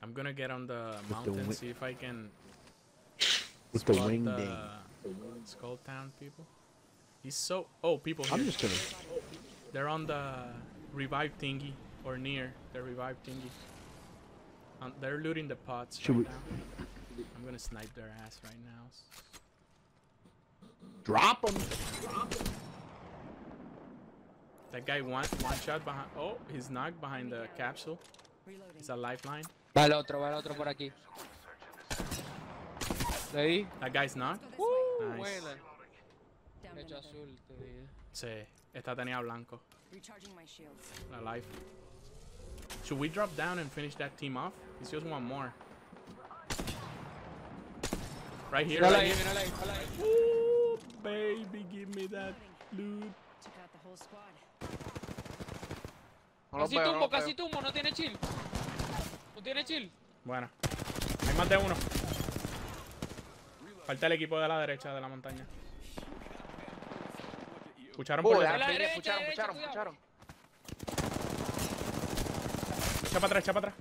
I'm gonna get on the mountain, see if I can With the spot wing the ding. Skull Town people. He's so... Oh, people here. I'm just gonna. They're on the revive thingy, or near the revive thingy. They're looting the pots Should right we- now. I'm gonna snipe their ass right now. Drop him! That guy one shot behind... Oh, he's knocked behind the capsule. It's a lifeline. Va el otro por aquí. ¿Le di? That guy's knocked. Nice. Buena. Hecho azul, te dije. Sí, esta tenía blanco. Recharging my shields. La life. Should we drop down and finish that team off? It's just one more. Right here, Mírala right ahí, here. mírala ahí, mírala ahí. Ooh, baby, give me that loot. Took out the whole squad. No lo Casi veo, no tumbo, lo veo. casi tumbo, no tiene chill. No tiene chill. Buena. Hay más de uno. Falta el equipo de la derecha de la montaña. Escucharon por Uy, detrás. la derecha, escucharon, cuidado. escucharon. Echa para atrás, echa para atrás.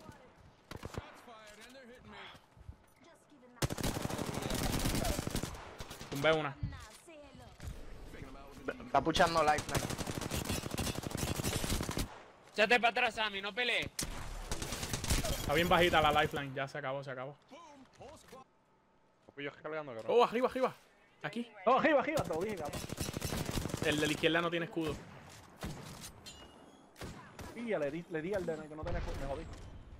Tumbé una. Está puchando lifeline. Échate para atrás, Sammy, no pelees. Está bien bajita la lifeline. Ya se acabó, se acabó. Pillos cargando, cabrón. Oh, arriba, arriba. Aquí. No, arriba, te lo dije, cabrón. El de la izquierda no tiene escudo. Pilla, le di al de que no tenía escudo, me jodí.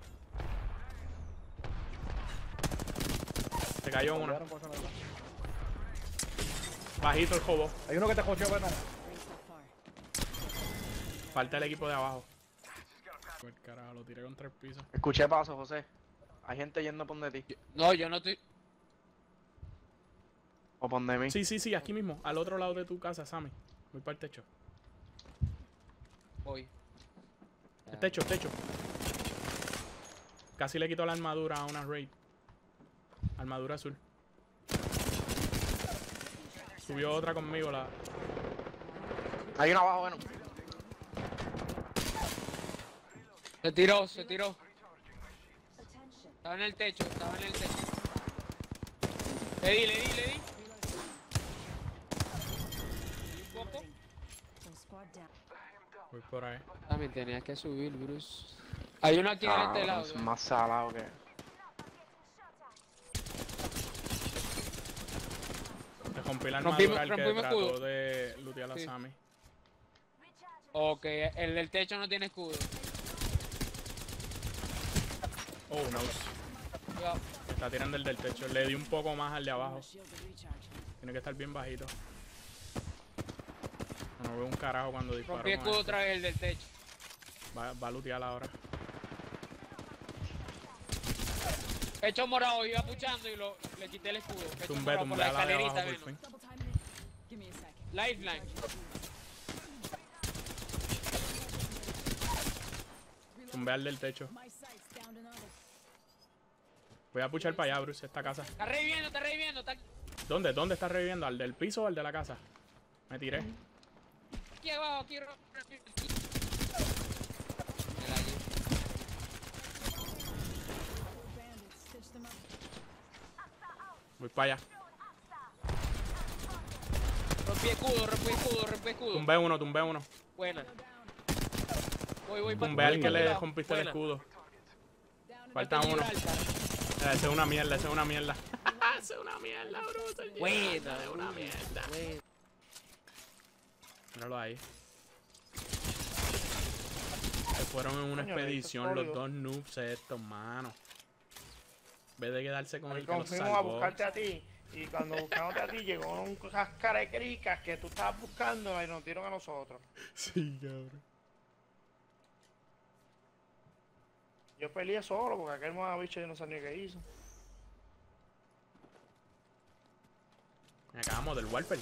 Se cayó una. Olvidaron cosas, ¿verdad? Bajito el jobo. Hay uno que te cocheó, ¿verdad? Rings so far. Falta el equipo de abajo. Pues carajo, lo tiré contra el piso. Escuché paso, José. Hay gente yendo por de ti. No, yo no estoy. O por de mí. Sí, sí, sí, aquí mismo. Al otro lado de tu casa, Sammy. Voy para el techo. Voy. El techo, el techo. Casi le quito la armadura a una raid. Armadura azul. Subió otra conmigo la... Hay uno abajo, bueno. Se tiró, se tiró. Estaba en el techo, estaba en el techo. Le di. Un poco. So squad down. Voy por ahí. También tenías que subir, Bruce. Hay uno aquí en este lado. Es más salado que... Le rompí la Rompimos- armadura al que rompimos trató escudo. de lootear a Sí. Sammy. Ok, el del techo no tiene escudo. Oh, no. Cuidado. Está tirando el del techo. Le di un poco más al de abajo. Shield to recharge. Tiene que estar bien bajito. No veo un carajo cuando disparo. Rompí con escudo él. otra vez el del techo. Va a lootear ahora. Pecho morado, iba puchando y le quité el escudo. Pecho Tumbé, morado por tumbé la a la de escalerita, abajo por menos. fin. Double timing it. Give me a sec. Lifeline. Tumbé al del techo. My sights down another. Voy a puchar para allá, Bruce, esta casa. Está reviviendo, está reviviendo. Está ¿Dónde? ¿Dónde está reviviendo? ¿Al del piso o al de la casa? Me tiré. aquí abajo, aquí. Bandits. Stitch them up. Voy para allá. Rompí escudo. Tumbé uno, tumbé uno. Buena. Voy. Tumbé al que le lado. rompiste el Buena. escudo. Down and Falta uno. Gibraltar. Ese es una mierda, ese es una mierda. Ese es una mierda, Bruce. el Buena, Gibraltar es una mierda. Buena. Míralo ahí. Se fueron en una Coño, expedición esto es los sólido. dos noobs estos, mano. En vez de quedarse con el que los Fuimos a salvó. buscarte a ti. Y cuando buscamos a ti llegó un cascara de cricas que tú estabas buscando y nos dieron a nosotros. Sí, cabrón. Yo peleé solo porque aquel bicho yo no sabía qué hizo. Acabamos del Warfare.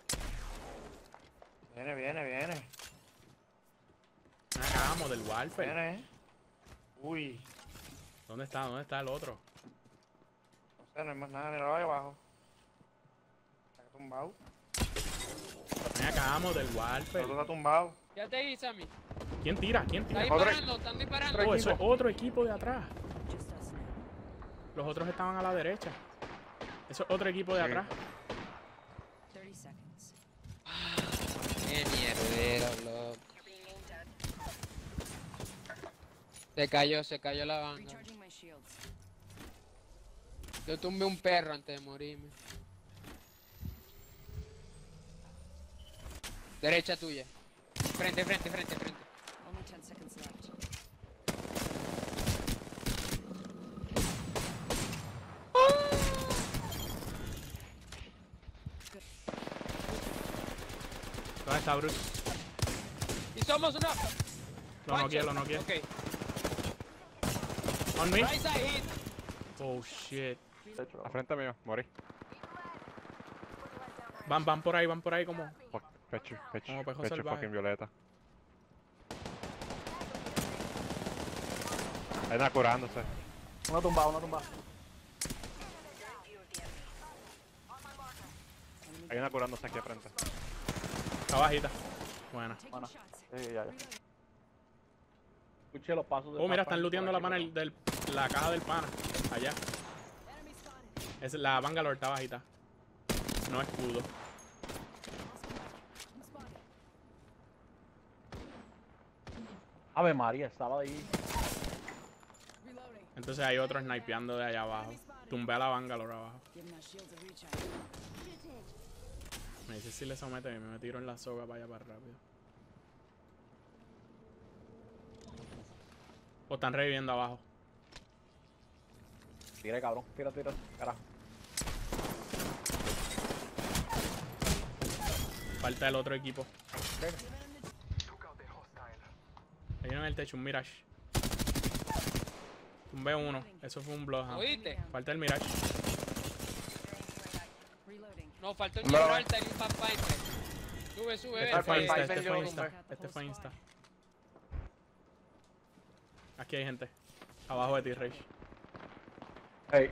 Viene. Acabamos del Warfare. Viene. Uy. ¿Dónde está? ¿Dónde está el otro? No sé, no hay más nada. Mira ahí abajo. Está tumbado. Acabamos del El Warfare. otro está tumbado. Ya te di, Sammy. ¿Quién tira? ¿Quién Está tira? disparando, están disparando. Oh, eso es otro equipo de atrás. just us now. Los otros estaban a la derecha. Eso es otro equipo de Sí. atrás. 30 seconds. Qué mierdero, loco. Se cayó la banda. Recharging my shields. Yo tumbé un perro antes de morirme. Derecha tuya. Frente. Only 10 seconds left. ¿Dónde está Bruce? Y somos una. Lo noqueé, lo noqueé. Ok. On me. Right side hit. Oh shit. De hecho, A frente mío, morí. Van por ahí como. Fuck, pecho, Como pejo pecho salvaje. fucking violeta. Hay una curándose. una tumbada, una tumbada. Hay una curándose aquí a frente. Está bajita. Buena. Taking Bueno. shots. Sí, ya. Escuché los pasos de Oh, mira, Pathfinder están looteando por la aquí, pana la caja del pana. Allá. Enemy spotted. Es la Bangalore está bajita. No escudo. I'm spotted. Ave María, estaba ahí. Reloading. Entonces hay otro snipeando de allá abajo. Tumbé a la Bangalore abajo. Give my shields a recharge. Me dice si le somete y me tiro en la soga para allá para rápido. O están reviviendo abajo. Tira, cabrón. Tira, carajo. Falta el otro equipo. Hay uno en el techo, un Mirage. Tumbé uno. Eso fue un Bloodhound. ¿Oíste? Falta el Mirage. Reloading. No, faltó el No. Gibraltar y un Pathfinder. Sube, Este vete. fue Insta, Pathfinder este yo fue lo Insta. tumbé. Este fue Insta. Aquí hay gente. Abajo de ti, Rage. Hey.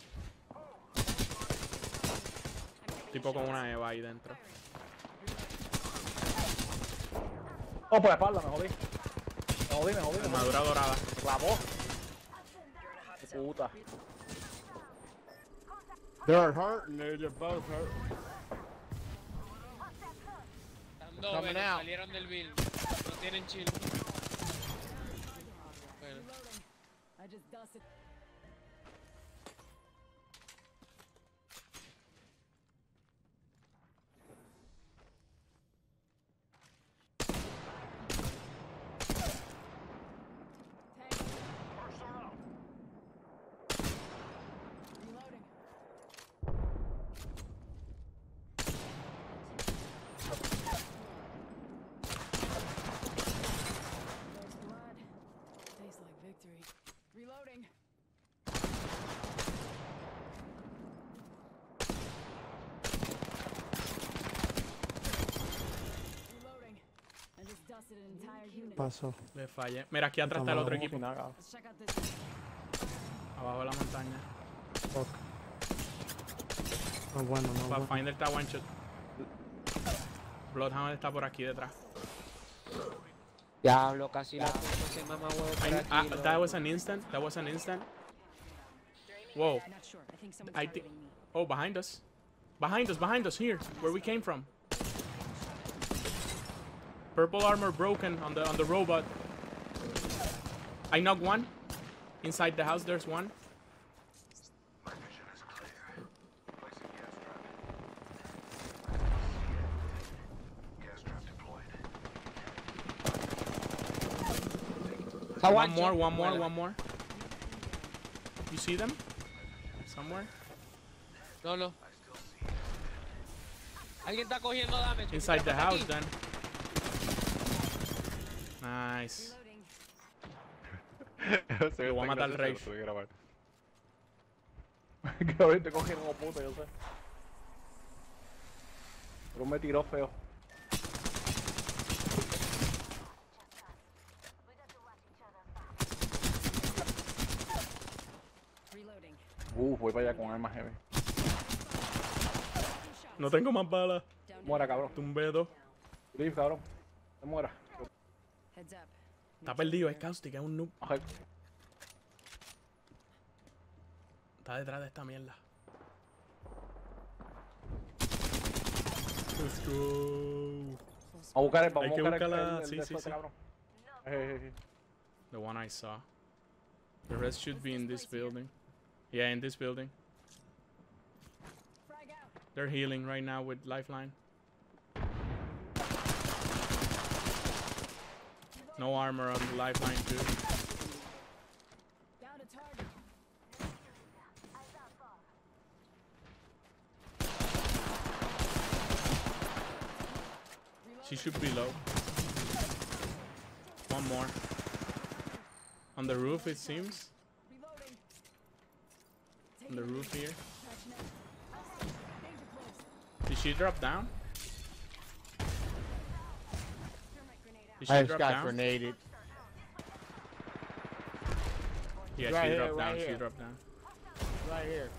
Tipo con una Eva ahí dentro. Oh, por la espalda, me jodí. Me jodí. Armadura dorada. Clavó. Qué puta. They're hurting, they're both hurt. Están dos, Coming bueno, out. salieron del build. No tienen chill. Bueno, Reloading. I just dusted. Reloading. There's blood. Tastes like victory. Reloading. Reloading. I just dusted an entire unit. Pasó. Le fallé. Mira, aquí atrás está el otro equipo. Let's check out this. Abajo de la montaña. Fuck. No bueno, no bueno. Pathfinder está one shot. Bloodhound está por aquí detrás. diablo, casi la puso ese mamá huevo por aquí. That loco. was an instant. That was an instant. Whoa. Not sure. I think someone's I thi- targeting me. Oh, behind us. Behind us, here, where we came from. Purple armor broken on the robot. I knocked one. Inside the house, there's one. Está One one shot. one more. You see them? Somewhere? No, no. Alguien está cogiendo damage. Inside the Mira, house, aquí. then. Nice. Reloading. Lo voy a matar al Rage. Que ahorita te cogieron como puta, yo sé. Pero me tiró feo. Reloading. Voy para allá con armas heavy. No tengo más balas. Down. Muera, cabrón. Tumbé dos. Leave, cabrón. Se muera. Heads up. Está perdido, es Caustic, es un noob. Ajá. Está detrás de esta mierda. Let's go. Vamos a buscar el, vamos Hay a que buscar buscarla, el sí, de sí, este sí. cabrón. The one I saw. The rest should be in this building. Yeah, in this building. Frag out. They're healing right now with lifeline. No armor on the lifeline too. Down to target. She should be low. One more. On the roof it seems. Reloading. On the roof here. Patch net. Danger close. Did she drop down? Thermite grenade out. Did she I just drop got down? grenaded. Yeah, Right she here, dropped right down. She here. dropped down. Right here.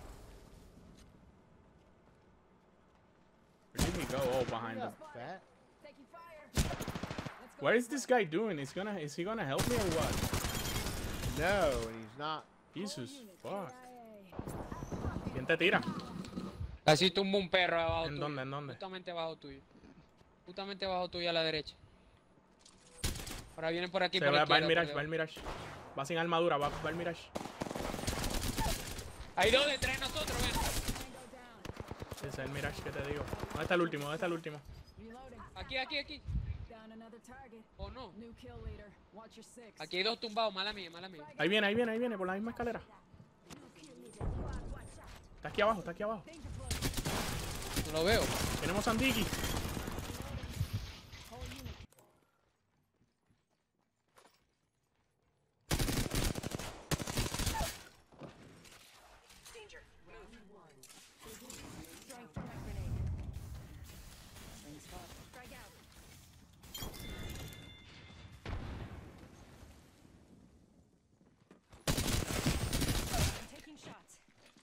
Where did he go? Oh, behind them. Fat. Taking fire. Let's go. What is this guy doing? Is he gonna help me or what? No, and he's not. Jesus fuck. CIA. ¿Quién te tira? Casi tumba un perro abajo ¿En tuyo. dónde? ¿En dónde? Justamente abajo tuyo. Justamente abajo tuyo a la derecha. Ahora vienen por aquí Se por la va el izquierda, Mirage, por va el Mirage. Va sin armadura, va el Mirage. Hay dos detrás de nosotros, ven. Tango down. Ese es el Mirage que te digo. ¿Dónde está el último? ¿Dónde está el último? Reloading. Aquí. Down another target. ¿O no? New kill leader. Watch your six. Aquí hay dos tumbados, mala mía, mala mía. Ahí viene, por la misma escalera. Está aquí abajo, está aquí abajo. Danger close. No lo veo. Tenemos Sandiki. Whole unit. Throwing thermite grenade. Ring spot. Frag out. I'm taking shots.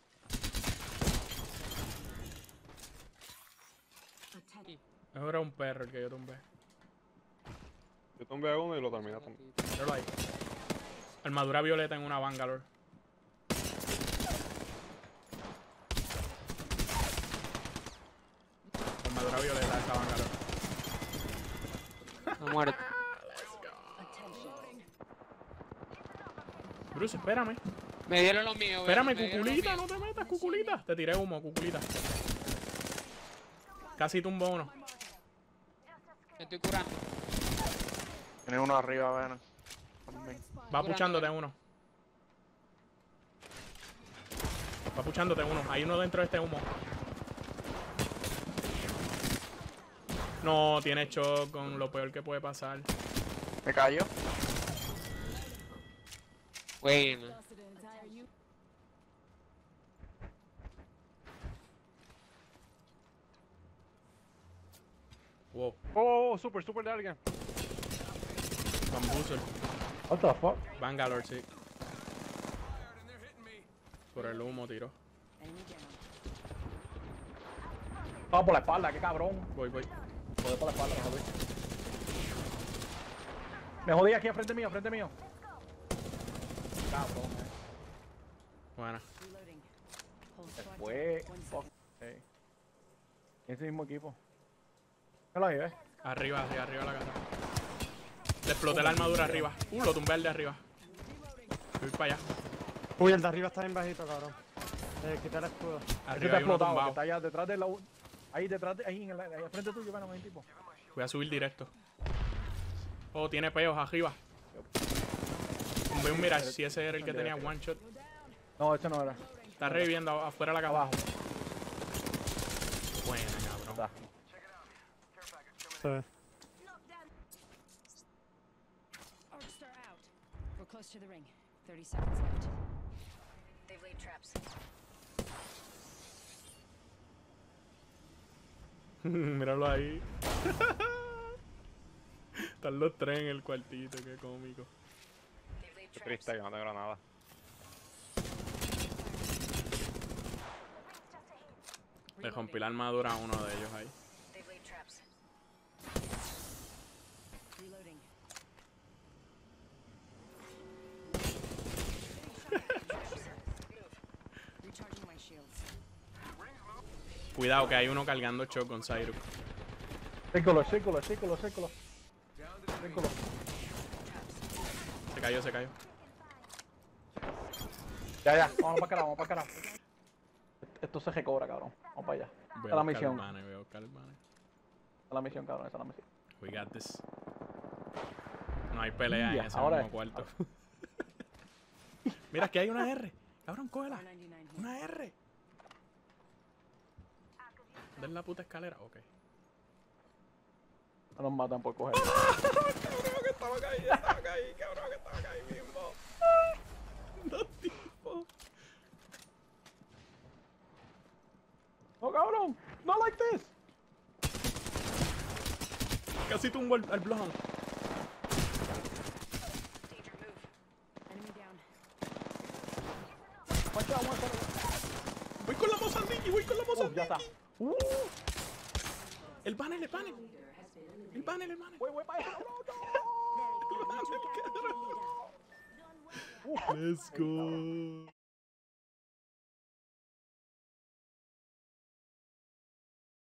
Attack. Era un perro el que yo tumbé. Yo tumbé a uno y lo terminé tumbando. Míralo ahí. Armadura violeta en una Bangalore. Armadura violeta esa Bangalore. No muerto. Bruce, espérame. Me dieron los míos, Espérame, me dieron los cuculita, míos. no te metas, cuculita. Te tiré humo, cuculita. Casi tumbó uno. Me estoy curando. Tiene uno arriba, ven. También. Va puchándote uno. Va puchándote uno. Hay uno dentro de este humo. No, tiene shock con lo peor que puede pasar. Me cayó. Bueno. Dusted an entire unit. Wow, Oh, super de alguien. bambuzer. What the fuck? Bangalore, sí. Por el humo tiró. Enemy down. Vamos por la espalda, qué cabrón. Voy. Joder, por la espalda, me jodí. Me jodí aquí frente mío, Cabrón, Buena. Reloading. Whole Se squad fue. down. One Fuck. second. Ey. Ese mismo equipo. Míralo ahí, ¿ves? Arriba la casa. Le exploté la armadura arriba. Lo tumbé al de arriba. Voy para allá. Uy, el de arriba está bien bajito, cabrón. Quita el escudo. Ese Arriba está hay uno explotado, que tumbado. está allá detrás de la... Ahí detrás, ahí al frente tuyo, bueno, hay un tipo. Voy a subir directo. Oh, tiene peos arriba. Tumbé un Mirage. Si ese era el que tenía one shot. No, ese no era. Está reviviendo afuera de la casa. Abajo. Buena, cabrón. Está. Arcstar out. We're close to the ring. 30 seconds left. They've laid traps. Míralo ahí. Están los tres en el cuartito, qué cómico. They've laid Qué traps. triste que no tengo nada. Le rompí la armadura a uno de ellos ahí. They've laid traps. Reloading. Cuidado que hay uno cargando shotgun, Cyrus. Círculo, círculo, círculo, círculo. Círculo. Se cayó, se cayó. Ya, vamos para acá, vamos para acá. Esto se recobra, cabrón. Vamos para allá. Voy Esa es la misión. voy a buscar el banner. Esa es la misión, cabrón, esa es la misión. We got this. No hay pelea Ya, en ese ahora mismo es. cuarto. Mira, aquí hay una R. Cabrón, cógela. 499 here. Una R. ¿Dónde es la puta escalera? Ok. No nos matan por coger. Cabrón, que estaba ahí, cabrón, que estaba ahí mismo. Dos tipos. No, cabrón. No like this. Casi tumbo al blonde. Danger, move. Enemy down. Watch out, watch out. Voy con la Mozambique, voy con la Ya Mozambique. está. El banner, el banner. El banner, el banner. Voy para allá. Let's go.